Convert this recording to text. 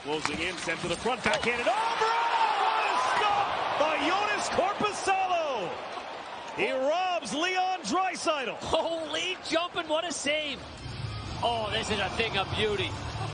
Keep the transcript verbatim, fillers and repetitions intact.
Closing in, sent to the front, backhanded over. Oh, what a stop by Joonas Korpisalo. He robs Leon Draisaitl. Holy jumping, what a save. Oh, this is a thing of beauty.